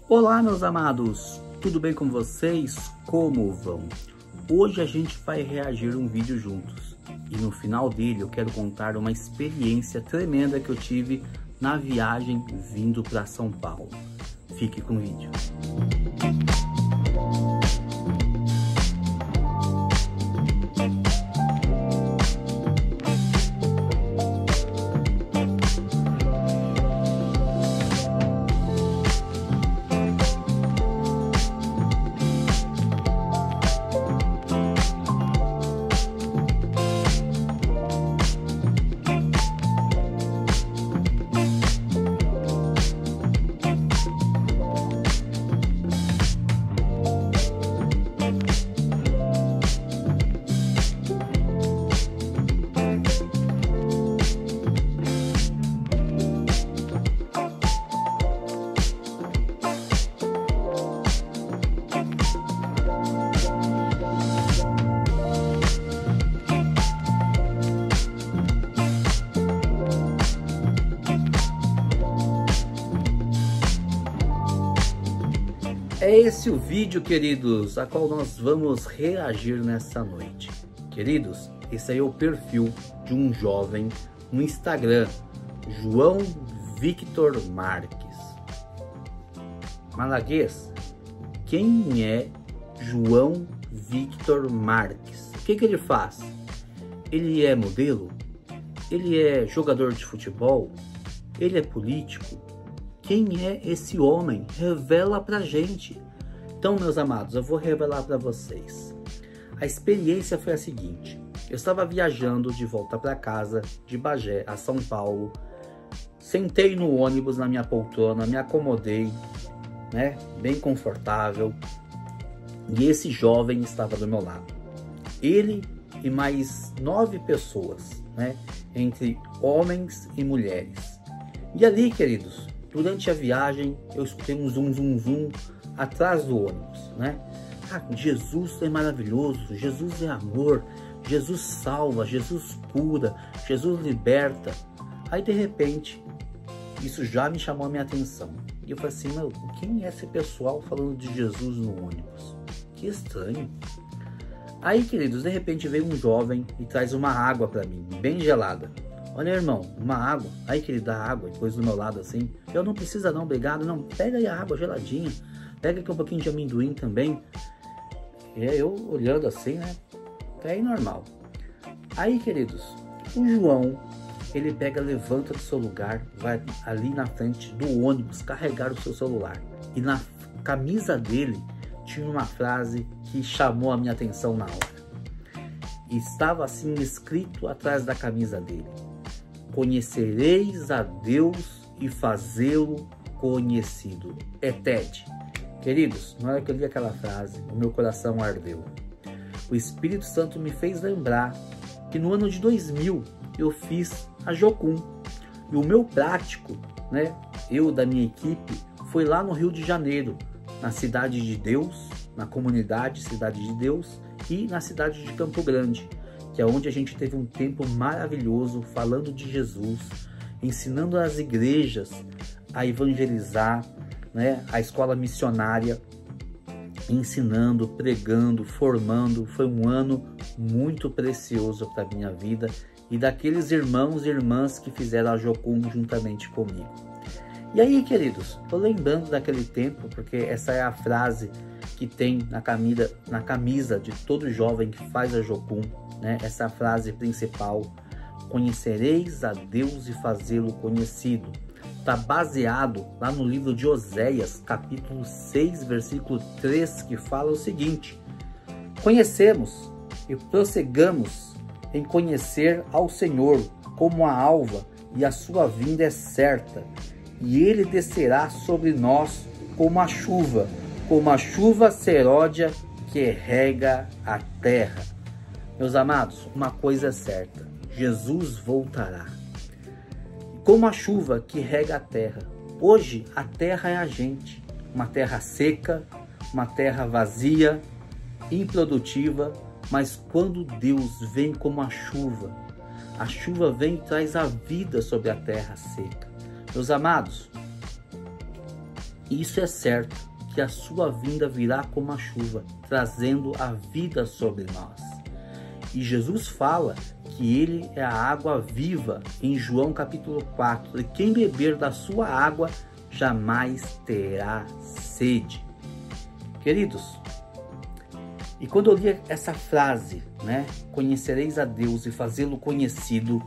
Olá, meus amados, tudo bem com vocês? Como vão? Hoje a gente vai reagir a um vídeo juntos e no final dele eu quero contar uma experiência tremenda que eu tive na viagem vindo para São Paulo. Fique com o vídeo. É esse o vídeo, queridos, a qual nós vamos reagir nessa noite. Queridos, esse aí é o perfil de um jovem no Instagram, João Victor Marques. Malaguês, quem é João Victor Marques? O que ele faz? Ele é modelo? Ele é jogador de futebol? Ele é político? Quem é esse homem? Revela pra gente. Então, meus amados, eu vou revelar para vocês. A experiência foi a seguinte. Eu estava viajando de volta para casa, de Bagé a São Paulo. Sentei no ônibus na minha poltrona, me acomodei, né? Bem confortável. E esse jovem estava do meu lado. Ele e mais 9 pessoas, né? Entre homens e mulheres. E ali, queridos, durante a viagem, eu escutei um zum, zum, zum atrás do ônibus, né? Ah, Jesus é maravilhoso, Jesus é amor, Jesus salva, Jesus cura, Jesus liberta. Aí, de repente, isso já me chamou a minha atenção. E eu falei assim, meu, quem é esse pessoal falando de Jesus no ônibus? Que estranho. Aí, queridos, de repente veio um jovem e traz uma água para mim, bem gelada. Olha, irmão, uma água. Aí que ele dá água e pôs do meu lado assim. Eu não precisa não, obrigado. Não, pega aí a água geladinha. Pega aqui um pouquinho de amendoim também. E eu olhando assim, né? É normal. Aí, queridos, o João, ele pega, levanta do seu lugar, vai ali na frente do ônibus carregar o seu celular. E na camisa dele tinha uma frase que chamou a minha atenção na hora. E estava assim escrito atrás da camisa dele. Conhecereis a Deus e fazê-lo conhecido. É TED. Queridos, na hora que eu li aquela frase, o meu coração ardeu. O Espírito Santo me fez lembrar que no ano de 2000 eu fiz a Jocum. E o meu prático, né, eu da minha equipe, foi lá no Rio de Janeiro, na Cidade de Deus, na comunidade Cidade de Deus e na cidade de Campo Grande, que é onde a gente teve um tempo maravilhoso falando de Jesus, ensinando as igrejas a evangelizar, né? A escola missionária, ensinando, pregando, formando. Foi um ano muito precioso para a minha vida e daqueles irmãos e irmãs que fizeram a Jocum juntamente comigo. E aí, queridos, tô lembrando daquele tempo, porque essa é a frase que tem na camisa de todo jovem que faz a Jocum, né? Essa frase principal, conhecereis a Deus e fazê-lo conhecido. Está baseado lá no livro de Oséias, capítulo 6, versículo 3, que fala o seguinte: conhecemos e prossigamos em conhecer ao Senhor como a alva, e a sua vinda é certa, e ele descerá sobre nós como a chuva seródia que rega a terra. Meus amados, uma coisa é certa, Jesus voltará. Como a chuva que rega a terra. Hoje a terra é a gente, uma terra seca, uma terra vazia, improdutiva, mas quando Deus vem como a chuva vem e traz a vida sobre a terra seca. Meus amados, Isso é certo, que a sua vinda virá como a chuva, trazendo a vida sobre nós. E Jesus fala que ele é a água viva em João capítulo 4. E quem beber da sua água jamais terá sede. Queridos, e quando eu li essa frase, né, conhecereis a Deus e fazê-lo conhecido,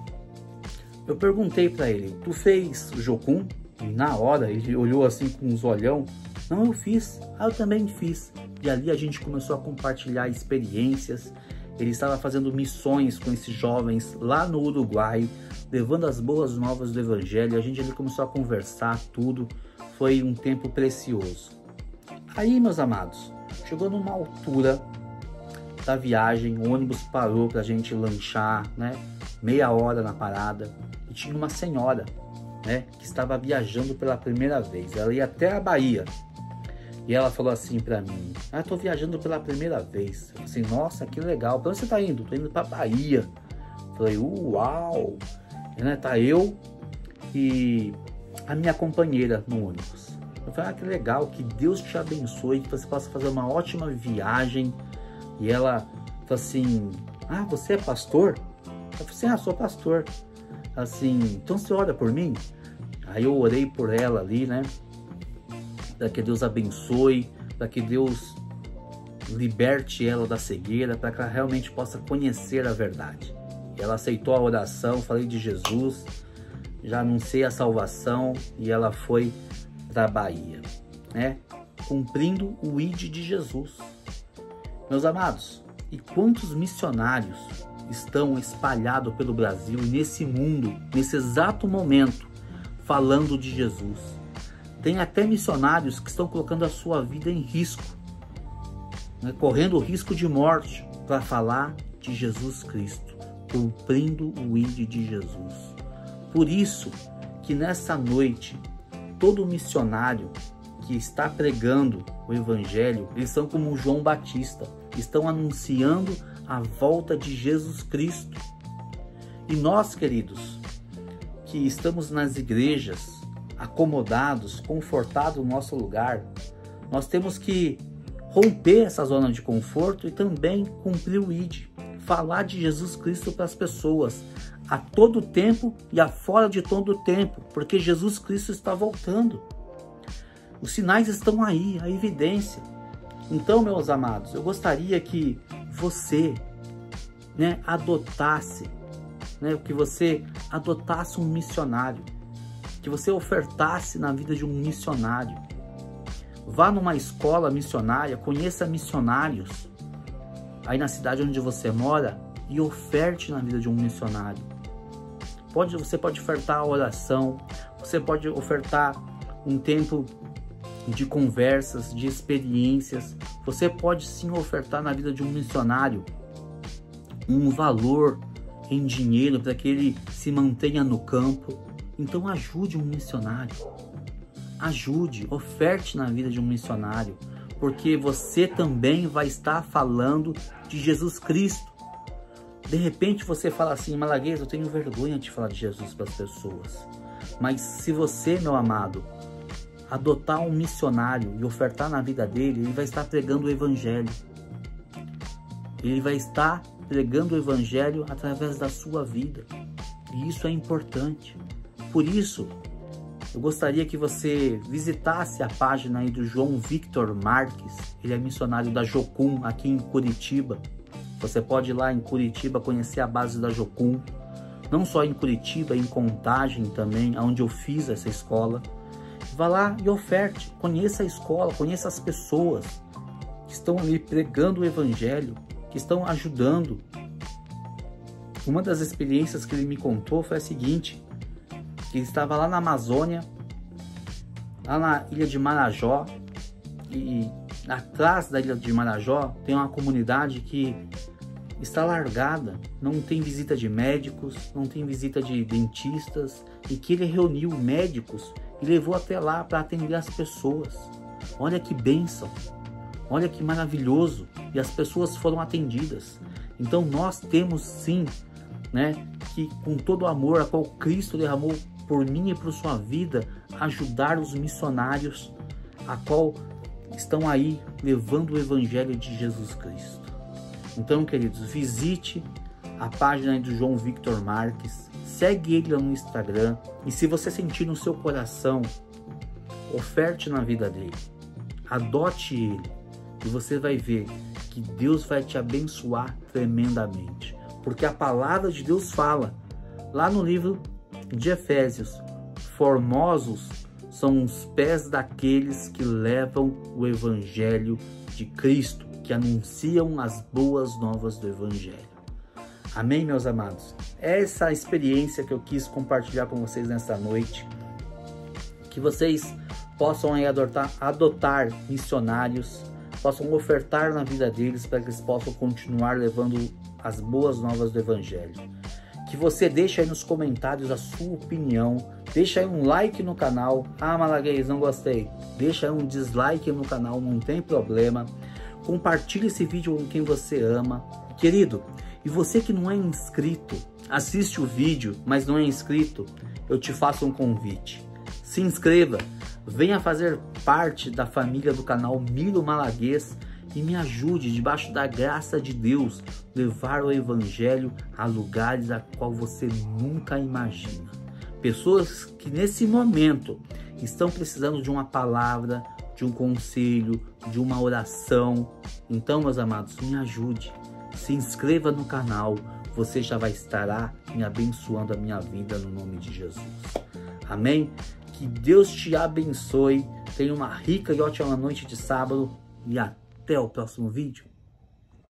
eu perguntei para ele, tu fez Jocum? E na hora ele olhou assim com uns olhão, não, eu fiz, eu também fiz. E ali a gente começou a compartilhar experiências. Ele estava fazendo missões com esses jovens lá no Uruguai, levando as boas novas do Evangelho. A gente ali começou a conversar tudo, foi um tempo precioso. Aí, meus amados, chegou numa altura da viagem, o ônibus parou para a gente lanchar, né? Meia hora na parada, e tinha uma senhora, né, que estava viajando pela primeira vez. Ela ia até a Bahia. E ela falou assim pra mim, eu tô viajando pela primeira vez. Eu falei assim, nossa, que legal. Pra onde você tá indo? Tô indo pra Bahia. Eu falei, uau. E, né, tá eu e a minha companheira no ônibus. Eu falei, que legal, que Deus te abençoe, que você possa fazer uma ótima viagem. E ela falou assim, você é pastor? Eu falei assim, sou pastor. Assim, então você ora por mim? Aí eu orei por ela ali, né? Para que Deus abençoe, para que Deus liberte ela da cegueira, para que ela realmente possa conhecer a verdade. E ela aceitou a oração, falei de Jesus, já anunciei a salvação e ela foi para a Bahia, né? Cumprindo o ID de Jesus. Meus amados, e quantos missionários estão espalhados pelo Brasil e nesse mundo, nesse exato momento, falando de Jesus? Tem até missionários que estão colocando a sua vida em risco, né, correndo o risco de morte para falar de Jesus Cristo, cumprindo o ID de Jesus. Por isso que nessa noite, todo missionário que está pregando o Evangelho, eles são como João Batista, estão anunciando a volta de Jesus Cristo. E nós, queridos, que estamos nas igrejas, acomodados, confortados no nosso lugar, nós temos que romper essa zona de conforto e também cumprir o ID, falar de Jesus Cristo para as pessoas, a todo tempo e a fora de todo tempo, porque Jesus Cristo está voltando. Os sinais estão aí, a evidência. Então, meus amados, eu gostaria que você, né, adotasse um missionário, que você ofertasse na vida de um missionário. Vá numa escola missionária, conheça missionários aí na cidade onde você mora e oferte na vida de um missionário. Você pode ofertar a oração, você pode ofertar um tempo de conversas, de experiências. Você pode sim ofertar na vida de um missionário um valor em dinheiro para que ele se mantenha no campo. Então ajude um missionário, ajude, oferte na vida de um missionário, porque você também vai estar falando de Jesus Cristo. De repente você fala assim, Malaguês, eu tenho vergonha de falar de Jesus para as pessoas. Mas se você, meu amado, adotar um missionário e ofertar na vida dele, ele vai estar pregando o Evangelho. Ele vai estar pregando o Evangelho através da sua vida. E isso é importante. Por isso, eu gostaria que você visitasse a página aí do João Victor Marques. Ele é missionário da Jocum aqui em Curitiba. Você pode ir lá em Curitiba conhecer a base da Jocum. Não só em Curitiba, em Contagem também, onde eu fiz essa escola. Vá lá e oferte, conheça a escola, conheça as pessoas que estão ali pregando o Evangelho, que estão ajudando. Uma das experiências que ele me contou foi a seguinte, que ele estava lá na Amazônia, lá na ilha de Marajó, e atrás da ilha de Marajó tem uma comunidade que está largada, não tem visita de médicos, não tem visita de dentistas, e que ele reuniu médicos e levou até lá para atender as pessoas. Olha que bênção, olha que maravilhoso, e as pessoas foram atendidas. Então nós temos sim, né, que com todo o amor a qual Cristo derramou por mim e por sua vida, ajudar os missionários a qual estão aí levando o Evangelho de Jesus Cristo. Então, queridos, visite a página do João Victor Marques, segue ele lá no Instagram, e se você sentir no seu coração, oferte na vida dele, adote ele, e você vai ver que Deus vai te abençoar tremendamente, porque a palavra de Deus fala, lá no livro de Efésios, formosos são os pés daqueles que levam o Evangelho de Cristo, que anunciam as boas novas do Evangelho. Amém, meus amados? Essa experiência que eu quis compartilhar com vocês nessa noite, que vocês possam aí adotar missionários, possam ofertar na vida deles para que eles possam continuar levando as boas novas do Evangelho. Que você deixe aí nos comentários a sua opinião, deixa aí um like no canal. Ah, Malaguês, não gostei. Deixa aí um dislike no canal, não tem problema. Compartilhe esse vídeo com quem você ama. Querido, e você que não é inscrito, assiste o vídeo, mas não é inscrito, eu te faço um convite. Se inscreva, venha fazer parte da família do canal Miro Malaguês e me ajude, debaixo da graça de Deus, levar o Evangelho a lugares a qual você nunca imagina. Pessoas que nesse momento estão precisando de uma palavra, de um conselho, de uma oração. Então, meus amados, me ajude. Se inscreva no canal, você já vai estar me abençoando a minha vida no nome de Jesus. Amém? Que Deus te abençoe. Tenha uma rica e ótima noite de sábado e até o próximo vídeo.